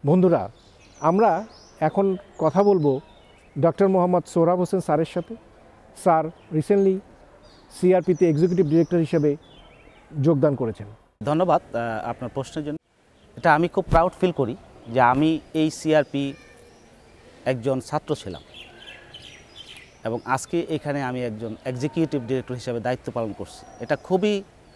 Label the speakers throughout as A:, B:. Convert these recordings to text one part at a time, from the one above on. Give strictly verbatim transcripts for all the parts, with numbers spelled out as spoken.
A: বন্ধুরা, আমরা এখন কথা বলবো ডক্টর মোহাম্মদ সোহরাব হোসেন স্যারের সাথে। স্যার রিসেন্টলি সিআরপিতে এক্সিকিউটিভ ডিরেক্টর হিসেবে যোগদান করেছেন।
B: ধন্যবাদ আপনার প্রশ্নের জন্য। এটা আমি খুব প্রাউড ফিল করি যে আমি এই সিআরপি একজন ছাত্র ছিলাম এবং আজকে এখানে আমি একজন এক্সিকিউটিভ ডিরেক্টর হিসেবে দায়িত্ব পালন করছি। এটা খুবই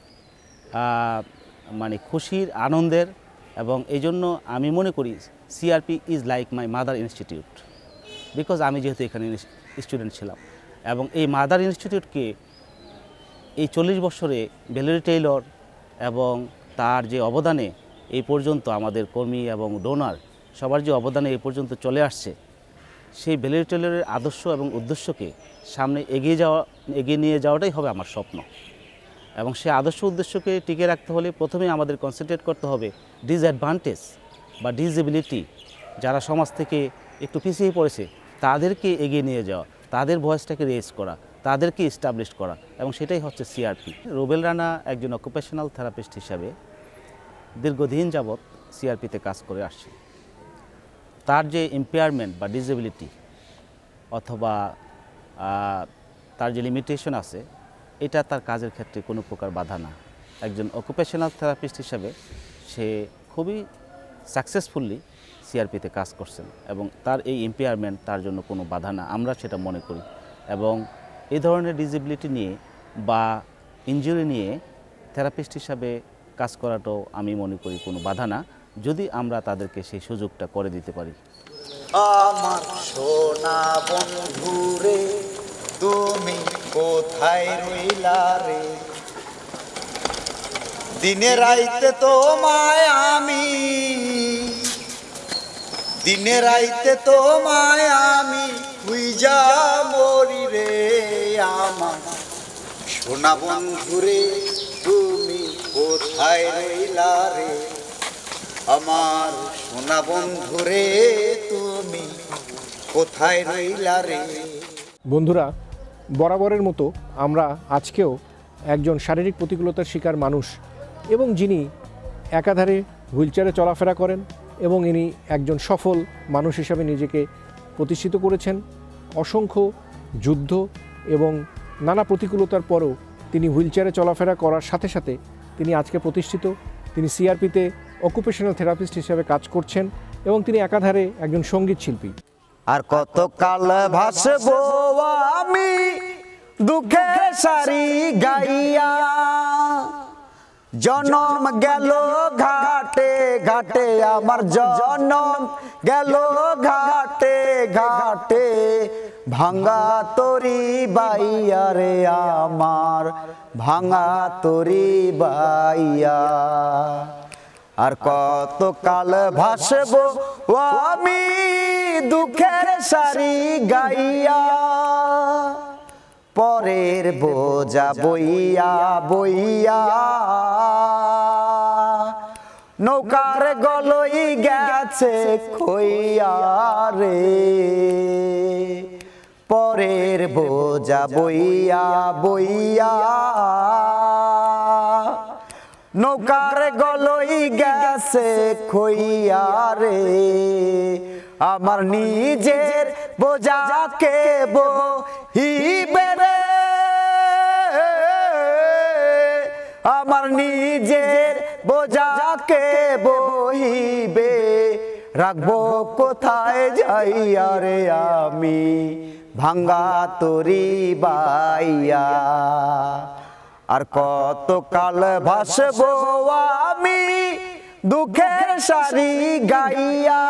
B: মানে খুশির, আনন্দের, এবং এই জন্য আমি মনে করি CRP is like my mother institute, because আমি যেহেতু এখানে স্টুডেন্ট ছিলাম। এবং এই মাদার ইনস্টিটিউটকে এই চল্লিশ বছরে ভ্যালেরি টেইলর এবং তার যে অবদানে এই পর্যন্ত আমাদের কর্মী এবং ডোনার সবার যে অবদানে এই পর্যন্ত চলে আসছে, সেই ভ্যালেরি টেইলরের আদর্শ এবং উদ্দেশ্যকে সামনে এগিয়ে যাওয়া এগিয়ে নিয়ে যাওয়াটাই হবে আমার স্বপ্ন। এবং সেই আদর্শ উদ্দেশ্যকে টিকে রাখতে হলে প্রথমে আমাদের কনসেন্ট্রেট করতে হবে ডিসঅ্যাডভান্টেজ বা ডিসএবিলিটি যারা সমাজ থেকে একটু পিছিয়ে পড়েছে তাদেরকে এগিয়ে নিয়ে যাওয়া, তাদের ভয়েসটাকে রেজ করা, তাদেরকে এস্টাবলিশ করা, এবং সেটাই হচ্ছে সিআরপি। রুবেল রানা একজন অকুপেশনাল থেরাপিস্ট হিসাবে দীর্ঘদিন যাবৎ সিআরপিতে কাজ করে আসছে। তার যে ইম্পেয়ারমেন্ট বা ডিসএবিলিটি অথবা তার যে লিমিটেশন আছে, এটা তার কাজের ক্ষেত্রে কোনো প্রকার বাধা না। একজন অকুপেশনাল থেরাপিস্ট হিসাবে সে খুবই সাকসেসফুলি সিআরপিতে কাজ করছেন এবং তার এই ইম্পেয়ারমেন্ট তার জন্য কোনো বাধা না, আমরা সেটা মনে করি। এবং এই ধরনের ডিসেবিলিটি নিয়ে বা ইনজুরি নিয়ে থেরাপিস্ট হিসাবে কাজ করাটাও আমি মনে করি কোনো বাধা না, যদি আমরা তাদেরকে সেই সুযোগটা করে দিতে পারি।
C: আমার সোনা বন্ধু রে, তুমি কোথায় রইলা রে? দিনে রাইতে তোমায় আমি, দিনে রাইতে তোমায় আমি খুঁজা মরি রে। আমার সোনা বন্ধু রে, তুমি কোথায় রইলা রে? আমার সোনা বন্ধু রে, তুমি কোথায় রইলা রে?
A: বন্ধুরা, বরাবরের মতো আমরা আজকেও একজন শারীরিক প্রতিকূলতার শিকার মানুষ এবং যিনি একাধারে হুইলচেয়ারে চলাফেরা করেন এবং ইনি একজন সফল মানুষ হিসাবে নিজেকে প্রতিষ্ঠিত করেছেন। অসংখ্য যুদ্ধ এবং নানা প্রতিকূলতার পরেও তিনি হুইলচেয়ারে চলাফেরা করার সাথে সাথে তিনি আজকে প্রতিষ্ঠিত। তিনি সিআরপিতে অকুপেশনাল থেরাপিস্ট হিসেবে কাজ করছেন এবং তিনি একাধারে একজন সঙ্গীত শিল্পী।
C: আর কত কাল ভাসবো আমি দুঃখের সারি গাইয়া, জনম গেল ঘাটে ঘাটে, আমার জনম গেল ঘাটে ঘাটে, ভাঙা তরি বাইয়া রে আমার, ভাঙা তরি বাইয়া। আর কত কাল ভাসবো আমি দুঃখের সারি গাইয়া, পরের বোঝা বইয়া বইয়া, নৌকার গলই গেছে খইয়া রে। পরের বোঝা বইয়া বইয়া, নৌকার গলই গেছে খইয়া রে। আমার নিজের বোঝাকে বহিবে রে, আমার নিজের বোঝাকে বহিবে, রাখবো কোথায় যাইয়া রে আমি, ভাঙ্গা তরি বাইয়া। আর কত কাল ভাসবো আমি দুঃখের সারি গাইয়া,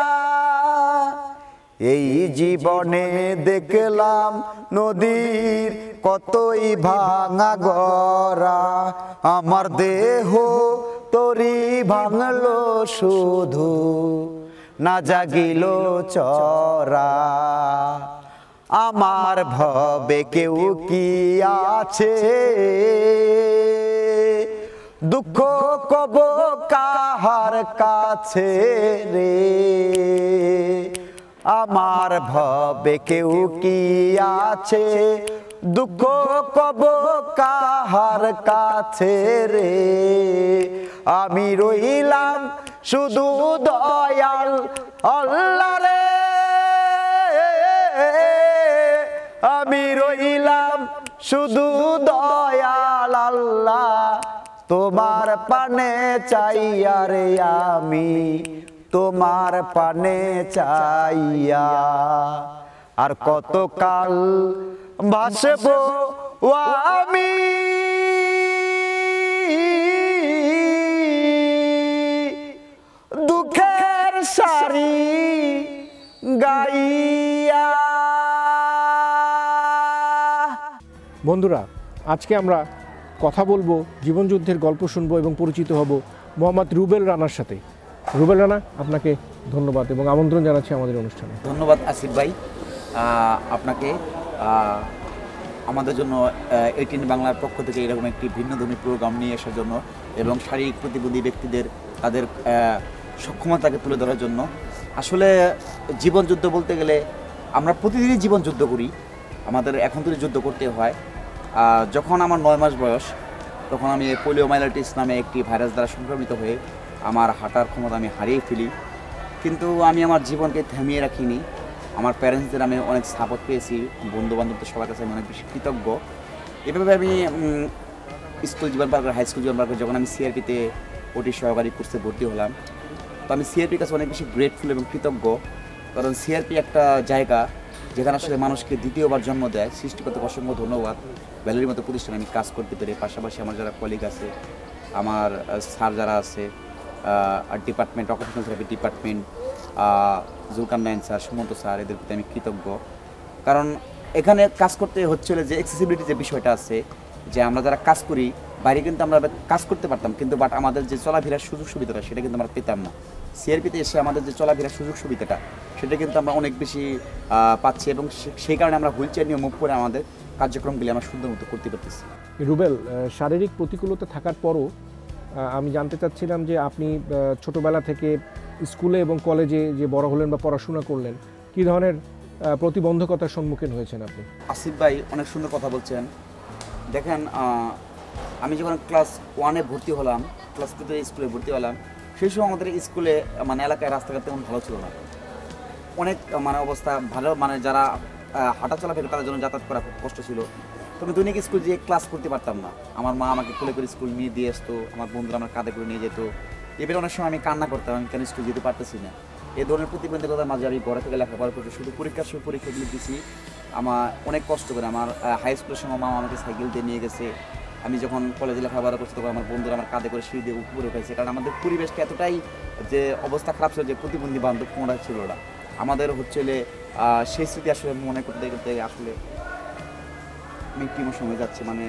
C: এই জীবনে দেখলাম নদীর কতই ভাঙা গড়া, আমার দেহ তরি ভাঙলো শুধু, না জাগিল চরা। আমার ভবে কেউ কি আছে, দুঃখ কব কাহার কাছে রে? আমার ভবে কেউ কি আছে, দুঃখ কব কাহার কাছে রে? আমি রইলাম শুধু দয়াল আল্লাহ রে, আমি রইলাম শুধু দয়াল আল্লাহ, তোমার পানে চাইয়া রে আমি, তোমার পানে চাইয়া। আর কত কাল ভাসবো আমি দুঃখের সারি গাইয়া।
A: বন্ধুরা, আজকে আমরা কথা বলবো, জীবনযুদ্ধের গল্প শুনবো এবং পরিচিত হব মোহাম্মদ রুবেল রানার সাথে। রুবেল রানা, আপনাকে ধন্যবাদ এবং আমন্ত্রণ জানাচ্ছি আমাদের অনুষ্ঠানে।
D: ধন্যবাদ আসিফ ভাই, আহ, আপনাকে আহ, আমাদের জন্য এইটিন বাংলার পক্ষ থেকে এরকম একটি ভিন্নধর্মী প্রোগ্রাম নিয়ে আসার জন্য এবং শারীরিক প্রতিবন্ধী ব্যক্তিদের তাদের আহ, সক্ষমতাকে তুলে ধরার জন্য। আসলে জীবন যুদ্ধ বলতে গেলে আমরা প্রতিদিনই জীবন যুদ্ধ করি, আমাদের এখন তো যুদ্ধ করতে হয়। আহ, যখন আমার নয় মাস বয়স, তখন আমি পোলিওমাইলাইটিস নামে একটি ভাইরাস দ্বারা সংক্রমিত হয়ে আমার হাঁটার ক্ষমতা আমি হারিয়ে ফেলি। কিন্তু আমি আমার জীবনকে থামিয়ে রাখিনি। আমার প্যারেন্টসদের আমি অনেক সাপোর্ট পেয়েছি, বন্ধুবান্ধবদের সবার কাছে আমি অনেক বেশি কৃতজ্ঞ। এভাবে আমি স্কুল জীবন পার করে, হাই স্কুল জীবন পার করে যখন আমি সিআরপিতে ওটি সহকারী কোর্সে ভর্তি হলাম, তো আমি সিআরপির কাছে অনেক বেশি গ্রেটফুল এবং কৃতজ্ঞ। কারণ সিআরপি একটা জায়গা যেখানে আসলে মানুষকে দ্বিতীয়বার জন্ম দেয়। সৃষ্টিকর্তাকে অসংখ্য ধন্যবাদ। ভ্যালির মতো প্রতিষ্ঠানে আমি কাজ করতে পেরে, পাশাপাশি আমার যারা কলিগ আছে, আমার স্যার যারা আছে, আর department, occupational therapy department, Zulkarnain sir, Sumanta sir, এদের প্রতি আমি কৃতজ্ঞ। কারণ এখানে কাজ করতে হচ্ছিল যে অ্যাক্সেসিবিলিটি যে বিষয়টা আছে, যে আমরা যারা কাজ করি বাইরে কিন্তু আমরা কাজ করতে পারতাম, কিন্তু বাট আমাদের যে চলাফেরার সুযোগ সুবিধাটা সেটা কিন্তু আমরা পেতাম না। সিআরপিতে এসে আমাদের যে চলাফেরার সুযোগ সুবিধাটা সেটা কিন্তু আমরা অনেক বেশি পাচ্ছি এবং সেই কারণে আমরা হুইল চেয়ার নিয়ে মুভ করে আমাদের কার্যক্রমগুলি আমরা সুন্দর মতো করতে পারতেছি।
A: রুবেল, শারীরিক প্রতিকূলতা থাকার পরও আমি জানতে চাচ্ছিলাম যে আপনি ছোটবেলা থেকে স্কুলে এবং কলেজে যে বড় হলেন বা পড়াশোনা করলেন, কী ধরনের প্রতিবন্ধকতার সম্মুখীন হয়েছেন আপনি?
D: আসিফ ভাই অনেক সুন্দর কথা বলছেন। দেখেন, আমি যখন ক্লাস ওয়ানে ভর্তি হলাম, ক্লাস টুতে স্কুলে ভর্তি হলাম, সেই সময় আমাদের স্কুলে মানে এলাকায় রাস্তাঘাট তেমন ভালো ছিল না। অনেক মানে অবস্থা ভালো, মানে যারা হাঁটা চলাফেরা তাদের জন্য যাতায়াত করা খুব কষ্ট ছিল। তো আমি দৈনিক স্কুল যেয়ে ক্লাস করতে পারতাম না। আমার মা আমাকে কোলে করে স্কুল নিয়ে দিয়ে আসতো, আমার বন্ধুরা আমার কাঁধে করে নিয়ে যেত। এবারে অনেক সময় আমি কান্না করতাম, আমি কেন স্কুল যেতে পারতেছি না। এই ধরনের প্রতিবন্ধকতার মাঝে আমি ঘরে থেকে লেখাপড়া করতে, শুধু পরীক্ষার সময় পরীক্ষাগুলো দিয়েছি। আমার অনেক কষ্ট করে, আমার হাই স্কুলের সময় মা আমাকে সাইকেল দিয়ে নিয়ে গেছে। আমি যখন কলেজে লেখাপড়া করছি তখন আমার বন্ধুরা আমার কাঁধে করে সিঁড়ি দিয়ে উপরে উঠেছে। কারণ আমাদের পরিবেশটা এতটাই যে অবস্থা খারাপ ছিল যে প্রতিবন্ধী বান্ধব কোনোটা ছিল না। আমাদের হচ্ছে সেই স্মৃতি আসলে মনে করতে করতে আসলে আমি একটু ইমোশন হয়ে যাচ্ছে। মানে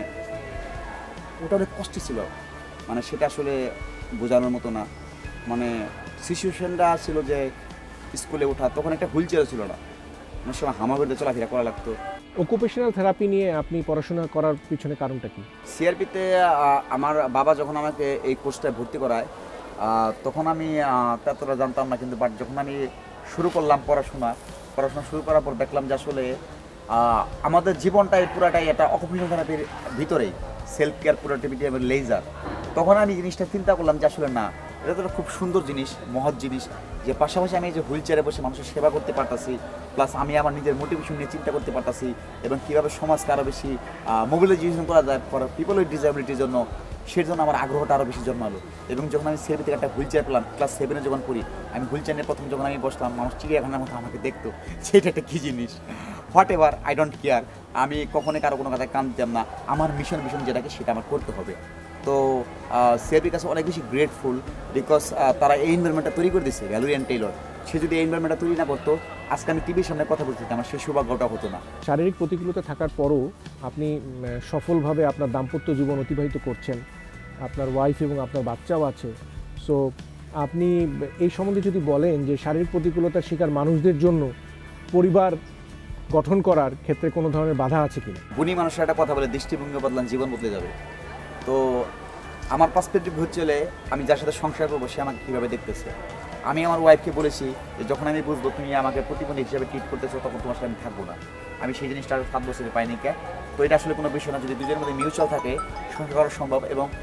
D: ওটা অনেক কষ্ট ছিল, মানে সেটা আসলে বোঝানোর মতো না। মানে সিচুয়েশনটা ছিল যে স্কুলে ওঠা, তখন একটা হুইল চেয়ার ছিল না, অনেক সময় হামাগুড়িতে চলাফেরা করা লাগতো।
A: অকুপেশনাল থেরাপি নিয়ে আপনি পড়াশোনা করার পিছনে কারণটা কি?
D: সিআরপিতে আমার বাবা যখন আমাকে এই কোর্সটায় ভর্তি করায়, তখন আমি ততটা জানতাম না, কিন্তু বাট যখন আমি শুরু করলাম পড়াশোনা পড়াশোনা শুরু করার পর দেখলাম যে আসলে আমাদের জীবনটাই পুরাটাই একটা অকুপেশনাল থেরাপির ভিতরেই, সেলফ কেয়ার প্রোডাক্টিভিটি এবং লেজার। তখন আমি জিনিসটা চিন্তা করলাম যে আসলে না, এটা তো খুব সুন্দর জিনিস, মহৎ জিনিস, যে পাশাপাশি আমি এই যে হুইল চেয়ারে বসে মানুষের সেবা করতে পারতাছি, প্লাস আমি আমার নিজের মোটিভেশন নিয়ে চিন্তা করতে পারতাছি এবং কীভাবে সমাজকে আরও বেশি মোবিলাইজেশন করা যায় ফর পিপল উইথ ডিসএবিলিটির জন্য, সেই জন্য আমার আগ্রহটা আরও বেশি জন্মালো। এবং যখন আমি সিআরপি থেকে একটা হুইল চেয়ার পেলাম, ক্লাস সেভেনে যখন পড়ি, আমি হুইল চেয়ারে প্রথম যখন আমি বসলাম, মানুষ চিড়িয়াখানার মতো আমাকে দেখতো, সেটা একটা কী জিনিস। Whatever, I don't care, আমি কখনোই কারো কোনো কথায় কান দিতাম না। আমার মিশন মিশন যেটাকে সেটা আমার করতে হবে। তো সিআরপির কাছে অনেক বেশি গ্রেটফুল, বিকজ তারা এই এনভায়রনমেন্টটা তৈরি করে দিচ্ছে। ভ্যালেরিয়ান টেইলর, সে যদি এই এনভায়রনমেন্টটা তৈরি না করতো, আজকে আমি টিভির সামনে কথা বলতে আমার সেই সৌভাগ্যটা হতো না।
A: শারীরিক প্রতিকূলতা থাকার পরও আপনি সফলভাবে আপনার দাম্পত্য জীবন অতিবাহিত করছেন, আপনার ওয়াইফ এবং আপনার বাচ্চাও আছে। সো আপনি এই সম্বন্ধে যদি বলেন যে শারীরিক প্রতিকূলতার শিকার মানুষদের জন্য পরিবার গঠন করার ক্ষেত্রে কোনো ধরনের বাধা আছে কিনা?
D: গুণী মানুষের একটা কথা বলে, দৃষ্টিভঙ্গি বদলান জীবন বদলে যাবে। তো আমার পার্সপেক্টিভ হচ্ছে আমি যার সাথে সংসার করবো সে আমাকে কীভাবে দেখতেছে। আমি আমার ওয়াইফকে বলেছি যে যখন আমি বুঝবো তুমি আমাকে প্রতিবন্ধী হিসেবে ট্রিট করতেছো, তখন তোমার সাথে আমি থাকবো না। আমি সেই জিনিসটা সাত বছরে পাইনি কে। তো এটা আসলে কোনো বিষয় না, যদি দুজনের মধ্যে মিউচুয়াল থাকে সংসার করা সম্ভব। এবং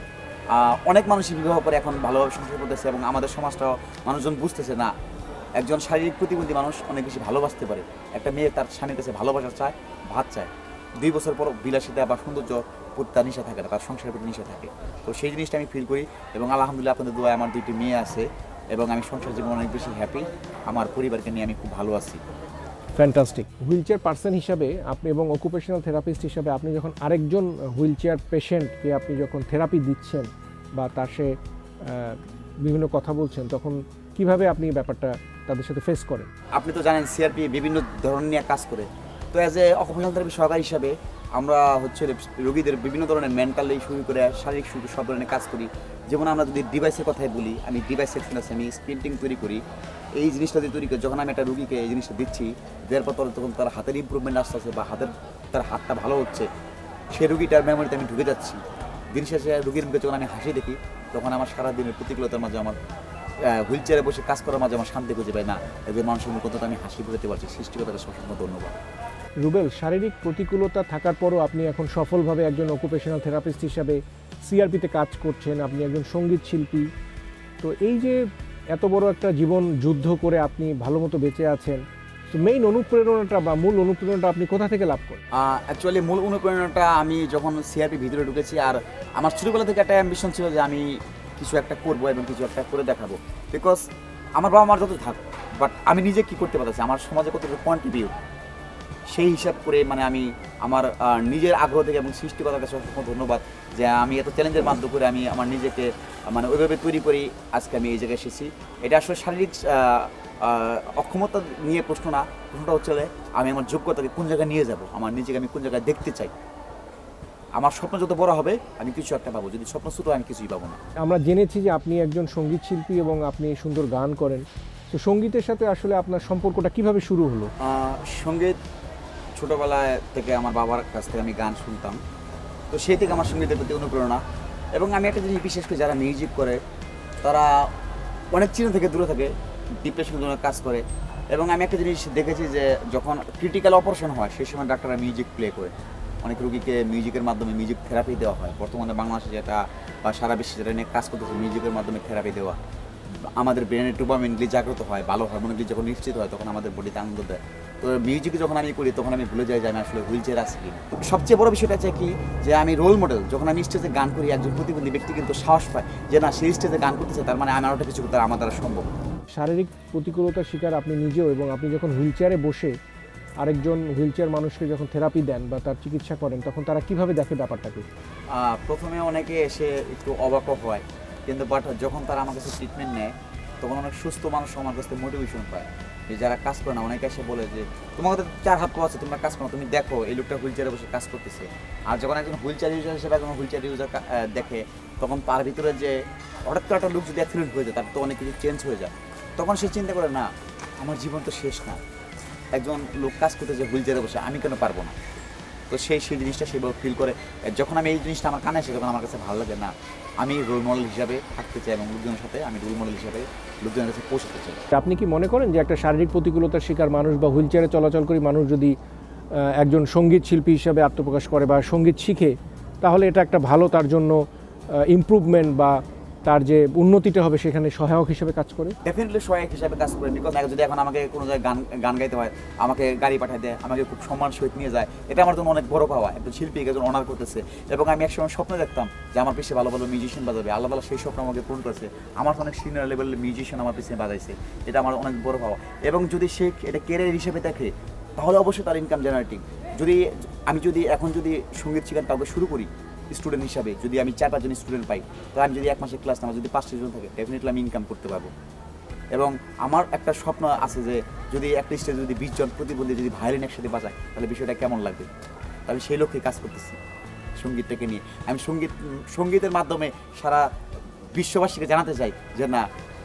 D: আহ, অনেক মানুষই বিবাহ করে এখন ভালোভাবে সংসার করতেছে এবং আমাদের সমাজটাও মানুষজন বুঝতেছে না একজন শারীরিক প্রতিবন্ধী মানুষ অনেক বেশি ভালোবাসতে পারে। একটা মেয়ে তার স্বামীর কাছে ভালোবাসা চায়, ভাত চায়, দুই বছর পর বিলাসিতা বা সৌন্দর্য প্রতি তার নিশা থাকে না, তার সংসারের প্রতি নিশা থাকে। তো সেই জিনিসটা আমি ফিল করি এবং আলহামদুলিল্লাহ আপনাদের দোয়ায় আমার দুইটি মেয়ে আছে এবং আমি সংসার জীবনে অনেক বেশি হ্যাপি। আমার পরিবারকে নিয়ে আমি খুব ভালো আছি।
A: ফ্যান্টাস্টিক। হুইল চেয়ার পার্সন হিসাবে আপনি এবং অকুপেশনাল থেরাপিস্ট হিসাবে আপনি যখন আরেকজন হুইল চেয়ার পেশেন্টকে আপনি যখন থেরাপি দিচ্ছেন বা তার সে আহ, বিভিন্ন কথা বলছেন, তখন কিভাবে আপনি ব্যাপারটা তাদের সাথে ফেস করেন?
D: আপনি তো জানেন সিআরপি বিভিন্ন ধরনের নিয়ে কাজ করে। তো অ্যাজ এ অকুপেশনাল থেরাপি সহকারী হিসাবে আমরা হচ্ছে রোগীদের বিভিন্ন ধরনের মেন্টালি শুরু করে শারীরিক শুরু সব ধরনের কাজ করি। যেমন আমরা যদি ডিভাইসের কথাই বলি, আমি ডিভাইস সেকশন আছে, আমি স্ক্রিন তৈরি করি। এই জিনিসটা দিয়ে তৈরি করি, যখন আমি একটা রুগীকে এই জিনিসটা দিচ্ছি, দেওয়ার পর তখন তার হাতের ইম্প্রুভমেন্ট আসতে আসছে বা হাতের তার হাতটা ভালো হচ্ছে, সেই রুগীটার মেমোরিতে আমি ঢুকে যাচ্ছি। দিন শেষে রুগীর মুখে যখন আমি হাসি দেখি, তখন আমার সারাদিনের প্রতিকূলতার মাঝে আমার হুইল চেয়ারে বসে কাজ করার মাঝে আমার শান্তি খুঁজে পাই না, এদের মানুষের মুখ অন্তত আমি হাসি ফুটাতে পারছি। সৃষ্টিকতাকে সবসময় ধন্যবাদ।
A: রুবেল, শারীরিক প্রতিকূলতা থাকার পরও আপনি এখন সফলভাবে একজন অকুপেশনাল থেরাপিস্ট হিসাবে সিআরপিতে কাজ করছেন, আপনি একজন সঙ্গীত শিল্পী। তো এই যে এত বড় একটা জীবন যুদ্ধ করে আপনি ভালো মতো বেঁচে আছেন, তো মেইন অনুপ্রেরণাটা বা মূল অনুপ্রেরণাটা আপনি কোথা থেকে লাভ করেন?
D: অ্যাকচুয়ালি মূল অনুপ্রেরণাটা আমি যখন সিআরপি ভিতরে ঢুকেছি, আর আমার ছোটোবেলা থেকে একটা অ্যাম্বিশন ছিল যে আমি কিছু একটা করবো এবং কিছু একটা করে দেখাবো। বিকজ আমার বাবা মার যত থাক, বাট আমি নিজে কি করতে পারছি, আমার সমাজে কতটুকু কন্ট্রিবিউট, সেই হিসাব করে মানে আমি আমার নিজের আগ্রহ থেকে এবং সৃষ্টিকতার কাছে অসংখ্য ধন্যবাদ যে আমি এত চ্যালেঞ্জের মাধ্যম করে আমি আমার নিজেকে মানে ওইভাবে তৈরি করি আজকে আমি এই জায়গায় এসেছি। এটা আসলে শারীরিক অক্ষমতা নিয়ে প্রশ্ন না, প্রশ্নটা হচ্ছে আমি আমার যোগ্যতাকে কোন জায়গায় নিয়ে যাব, আমার নিজেকে আমি কোন জায়গায় দেখতে চাই। আমার স্বপ্ন যত বড় হবে আমি কিছু একটা পাবো, যদি স্বপ্ন ছোটো আমি কিছুই পাবো না।
A: আমরা জেনেছি যে আপনি একজন সঙ্গীত শিল্পী এবং আপনি সুন্দর গান করেন। তো সঙ্গীতের সাথে আসলে আপনার সম্পর্কটা কিভাবে শুরু হলো?
D: সঙ্গীত ছোটোবেলায় থেকে আমার বাবার কাছ থেকে আমি গান শুনতাম, তো সেই থেকে আমার সঙ্গীতের প্রতি অনুপ্রেরণা। এবং আমি একটা জিনিস বিশেষ করে যারা মিউজিক করে তারা অনেক চিন্তা থেকে দূরে থাকে, ডিপ্রেশনের জন্য কাজ করে। এবং আমি একটা জিনিস দেখেছি যে যখন ক্রিটিক্যাল অপারেশন হয় সেই সময় ডাক্তাররা মিউজিক প্লে করে, অনেক রোগীকে মিউজিকের মাধ্যমে মিউজিক থেরাপি দেওয়া হয়। বর্তমানে বাংলাদেশে যেটা বা সারা বিশ্বে যেটা নিয়ে কাজ করতেছে, মিউজিকের মাধ্যমে থেরাপি দেওয়া, আমাদের ব্রেনের ডোপামিনগুলি জাগ্রত হয়, ভালো হরমোনগুলি যখন নিশ্চিত হয় তখন আমাদের বডিতে আনন্দ দেয়। তো মিউজিক যখন আমি করি তখন আমি ভুলে যাই যে আমি আসলে হুইল চেয়ার আছি কি। সবচেয়ে বড় বিষয়টা হচ্ছে কি যে আমি রোল মডেল, যখন আমি স্টেজে গান করি একজন প্রতিবন্ধী ব্যক্তি কিন্তু সাহস পায় যে না সেই স্টেজে গান করতেছে, তার মানে আমার ওটা কিছু করতে আমার দ্বারা সম্ভব।
A: শারীরিক প্রতিকূলতার শিকার আপনি নিজেও, এবং আপনি যখন হুইল চেয়ারে বসে আরেকজন হুইল চেয়ার মানুষকে যখন থেরাপি দেন বা তার চিকিৎসা করেন, তখন তারা কিভাবে দেখে ব্যাপারটাকে?
D: প্রথমে অনেকে এসে একটু অবাক হয়, কিন্তু বাট যখন তারা আমার কাছে ট্রিটমেন্ট নেয় তখন অনেক সুস্থ মানুষ আমার কাছে মোটিভেশন পায়। যে যারা কাজ করে না, অনেকে এসে বলে যে তোমার কাছে চার হাত পা আছে, তোমরা কাজ করো, তুমি দেখো এই লোকটা হুইল চেয়ারে বসে কাজ করতেছে। আর যখন একজন হুইল চেয়ার ইউজার হিসেবে একজন হুইল চেয়ার ইউজার দেখে, তখন তার ভিতরে যে হঠাৎ করে একটা লোক যদি অ্যাক্সিডেন্ট হয়ে যায়, তার তো অনেক কিছু চেঞ্জ হয়ে যায়। তখন সে চিন্তা করে না আমার জীবন তো শেষ না, একজন লোক কাজ করতে যে হুইল চেয়ারে বসে আমি কেন পারবো না। তো সেই সেই জিনিসটা সেভাবে ফিল করে। যখন আমি এই জিনিসটা আমার কানে আসে তখন আমার কাছে ভালো লাগে, না আমি রোল মডেল হিসাবে থাকতে চাই এবং লোকজনের সাথে আমি রোল মডেল হিসাবে লোকজনের কাছে পৌঁছাতে চাই।
A: আপনি কি মনে করেন যে একটা শারীরিক প্রতিকূলতার শিকার মানুষ বা হুইল চেয়ারে চলাচল করি মানুষ যদি একজন সঙ্গীত শিল্পী হিসাবে আত্মপ্রকাশ করে বা সঙ্গীত শিখে, তাহলে এটা একটা ভালো তার জন্য ইমপ্রুভমেন্ট বা তার যে উন্নতিটা হবে সেখানে সহায়ক হিসেবে কাজ করে?
D: ডেফিনেটলি সহায়ক হিসাবে কাজ করে। বিকজ যদি এখন আমাকে কোনো জায়গায় গান গান গাইতে হয়, আমাকে গাড়ি পাঠায় দেয়, আমাকে খুব সম্মান সহিত নিয়ে যায়, এটা আমার জন্য অনেক বড় পাওয়া। একজন শিল্পী একজন অনার করতেছে। এবং আমি একসময় স্বপ্ন দেখতাম যে আমার পিছিয়ে ভালো ভালো মিউজিশিয়ান বাজাবে, আল্লাহ তাআলা সেই স্বপ্ন আমাকে পূরণ করেছে। আমার তো অনেক সিনিয়র লেভেলের মিউজিশিয়ান আমার পিছিয়ে বাজাইছে, এটা আমার অনেক বড় পাওয়া। এবং যদি সে এটা ক্যারিয়ার হিসেবে দেখে তাহলে অবশ্যই তার ইনকাম জেনারেটিং। যদি আমি যদি এখন যদি সঙ্গীত শিখান কাউকে শুরু করি স্টুডেন্ট হিসাবে, যদি আমি চার পাঁচজন স্টুডেন্ট পাই, তো আমি যদি এক মাসের ক্লাস নেওয়া যদি পাঁচটা জন থাকে, ডেফিনেটলি আমি ইনকাম করতে পারবো। এবং আমার একটা স্বপ্ন আছে যে যদি একটা স্টেজে যদি বিশ জন প্রতিবন্ধী যদি ভায়োলিন একসাথে বাজায় তাহলে বিষয়টা কেমন লাগবে। আমি সেই লক্ষ্যে কাজ করতেছি সঙ্গীতটাকে নিয়ে। আমি সঙ্গীত সঙ্গীতের মাধ্যমে সারা বিশ্ববাসীকে জানাতে চাই যে না,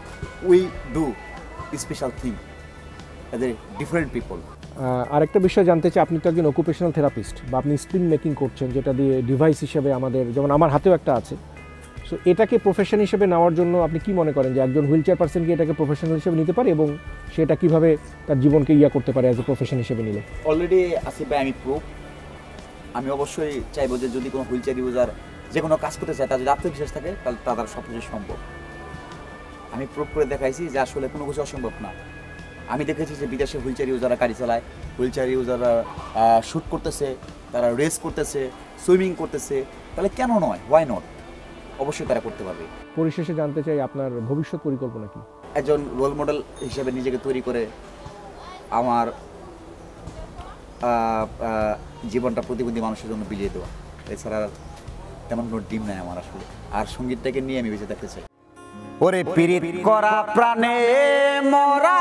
D: we do special thing as a different people.
A: আরেকটা বিষয় জানতে চাই, আপনি তো একজন অকুপেশনাল থেরাপিস্ট বা আপনি স্পিন মেকিং করছেন, যেটা দিয়ে ডিভাইস হিসেবে আমাদের, যেমন আমার হাতেও একটা আছে। সো এটাকে প্রফেশন হিসেবে নেওয়ার জন্য আপনি কি মনে করেন যে একজন হুইল চেয়ার পার্সন কি এটাকে প্রফেশনাল হিসেবে নিতে পারে এবং সেটা কিভাবে তার জীবনকে ইয়া করতে পারে অ্যাজ এ প্রফেশন হিসেবে নিলে?
D: অলরেডি আসিফ ভাই আমি প্রুফ। আমি অবশ্যই চাইবো যে যদি কোনো হুইল চেয়ার ইউজার যে কোনো কাজ করতে চায়, তার যদি আত্মবিশ্বাস থাকে তাহলে তার সব কিছু সম্ভব। আমি প্রুভ করে দেখাইছি যে আসলে কোনো কিছু অসম্ভব না। আমি দেখেছি যে বিদেশে হুইল চেয়ার ইউজাররা গাড়ি চালায়, হুইল চেয়ার ইউজাররা শ্যুট করতেছে, তারা রেস করতেছে, সুইমিং করতেছে, তাহলে কেন নয়, হোয়াই নট, অবশ্যই তারা করতে পারবে।
A: পরিশেষে জানতে চাই আপনার ভবিষ্যৎ পরিকল্পনা কি?
D: একজন রোল মডেল হিসেবে নিজেকে তৈরি করে আমার আহ, আহ, জীবনটা প্রতিবন্ধী মানুষের জন্য বিলিয়ে দেওয়া, এছাড়া তেমন কোনো ডিম নাই আমার আসলে। আর সঙ্গীতটাকে নিয়ে আমি বেঁচে থাকতে চাই।
C: ওরে পীড়িত করা প্রাণে মরা,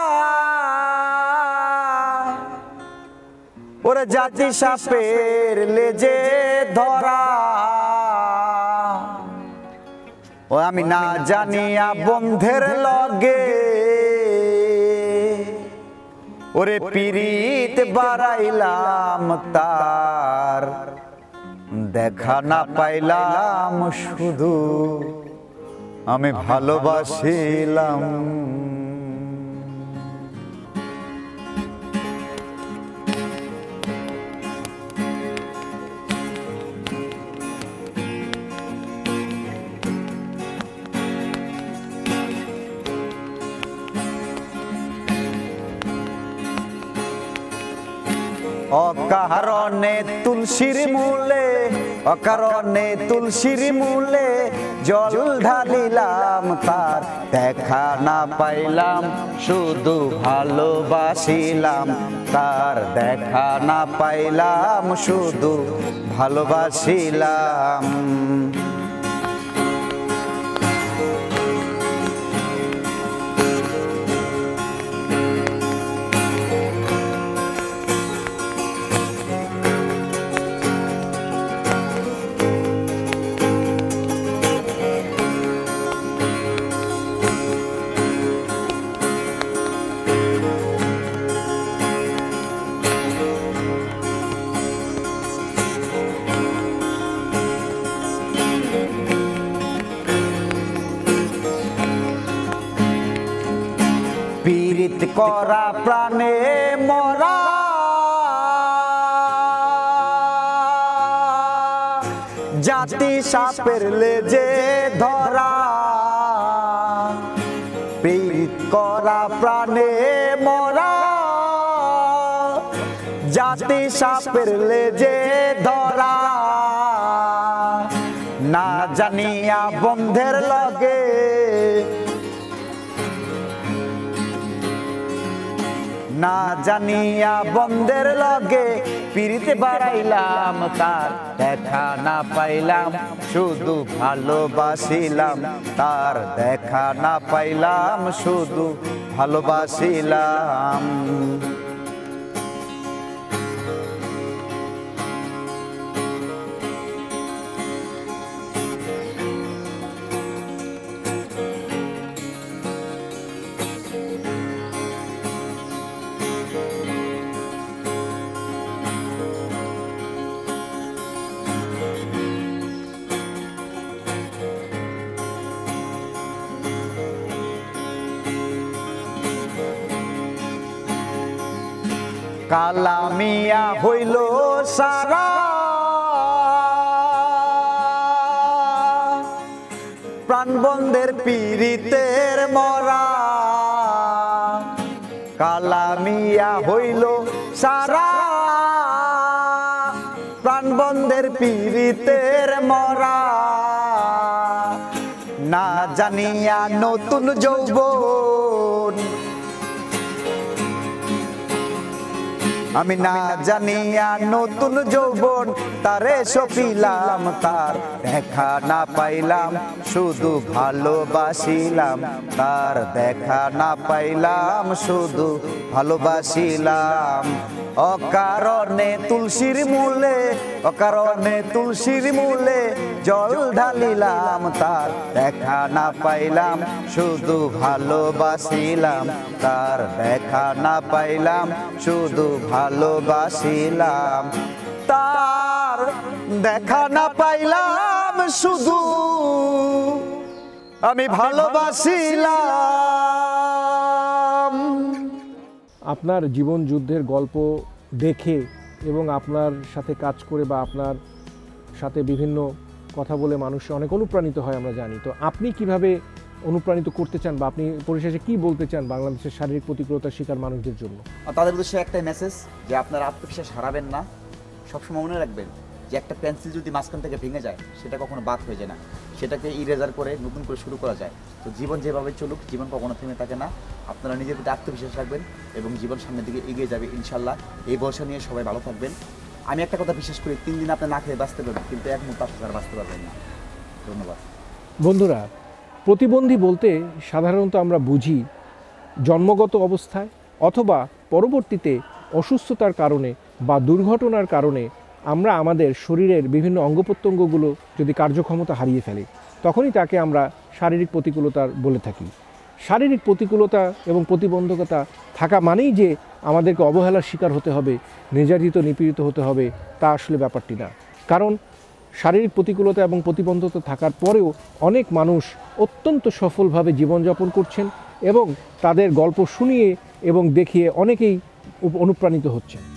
C: ওরে জাতি সাপের লেজে ধরা, ও আমি না জানিয়া বন্ধের লগে ওরে পীড়িত বাড়াইলাম, তার দেখা না পাইলাম শুধু আমি ভালোবাসিলাম। অকারণে তুলসীর মূলে, অকারণে তুলসীর মূলে জল ঢালিলাম, তার দেখা না পাইলাম শুধু ভালোবাসিলাম, তার দেখা না পাইলাম শুধু ভালোবাসিলাম। পীড়িত করা প্রাণে মরা, জাতি সাপের লেজে ধরা, পীড়িত করা প্রাণে মরা, জাতি সাপের লেজে ধরা, না জানিয়া বন্ধের লগে না জানিয়া বন্ধের লগে পীড়িতে বাড়াইলাম, তার দেখা না পাইলাম শুধু ভালোবাসিলাম, তার দেখা না পাইলাম শুধু ভালোবাসিলাম। কালামিয়া হইল সারা, প্রাণবন্ধের পীড়িতের মরা, কালামিয়া হইল সারা, প্রাণবন্ধের পীড়িতের মরা, না জানিয়া নতুন যৌবন, আমি না জানিয়া নতুন যৌবন তারে সপিলাম, তার দেখা না পাইলাম শুধু ভালোবাসিলাম, তার দেখা না পাইলাম শুধু ভালোবাসিলাম। অকারণে তুলসীর মূলে, অকারণে তুলসীর মূলে জল ঢালিলাম, তার দেখা না পাইলাম শুধু ভালোবাসিলাম, তার দেখা না পাইলাম শুধু ভালোবাসিলাম, তার দেখা না পাইলাম শুধু আমি ভালোবাসিলাম।
A: আপনার জীবন যুদ্ধের গল্প দেখে এবং আপনার সাথে কাজ করে বা আপনার সাথে বিভিন্ন কথা বলে মানুষ অনেক অনুপ্রাণিত হয় আমরা জানি। তো আপনি কিভাবে অনুপ্রাণিত করতে চান বা আপনি পরিশেষে কি বলতে চান বাংলাদেশের শারীরিক প্রতিকূলতার শিকার মানুষদের জন্য?
D: আর তাদের উদ্দেশ্যে একটাই মেসেজ যে আপনারা আত্মবিশ্বাস হারাবেন না। সবসময় মনে রাখবেন যে একটা পেন্সিল যদি মাঝখান থেকে ভেঙে যায় সেটা কখনো বাদ হয়ে যায় না, সেটাকে ইরেজার করে নতুন করে শুরু করা যায়। তো জীবন যেভাবে চলুক, জীবন কখনো থেমে থাকে না। আপনারা নিজের প্রতি আত্মবিশ্বাস রাখবেন এবং জীবন সামনের দিকে এগিয়ে যাবে ইনশাল্লাহ। এই ভরসা নিয়ে সবাই ভালো থাকবেন। আমি একটা কথা বিশ্বাস করি, তিন দিন আপনি না খেয়ে বাঁচতে পারবেন, কিন্তু এক মুহূর্ত আপনি আর বাঁচতে পারবেন না। ধন্যবাদ।
A: বন্ধুরা, প্রতিবন্ধী বলতে সাধারণত আমরা বুঝি জন্মগত অবস্থায় অথবা পরবর্তীতে অসুস্থতার কারণে বা দুর্ঘটনার কারণে আমরা আমাদের শরীরের বিভিন্ন অঙ্গ প্রত্যঙ্গগুলো যদি কার্যক্ষমতা হারিয়ে ফেলি, তখনই তাকে আমরা শারীরিক প্রতিকূলতার বলে থাকি। শারীরিক প্রতিকূলতা এবং প্রতিবন্ধকতা থাকা মানেই যে আমাদেরকে অবহেলার শিকার হতে হবে, নির্যাতিত নিপীড়িত হতে হবে, তা আসলে ব্যাপারটি না। কারণ শারীরিক প্রতিকূলতা এবং প্রতিবন্ধকতা থাকার পরেও অনেক মানুষ অত্যন্ত সফলভাবে জীবনযাপন করছেন এবং তাদের গল্প শুনিয়ে এবং দেখিয়ে অনেকেই অনুপ্রাণিত হচ্ছেন।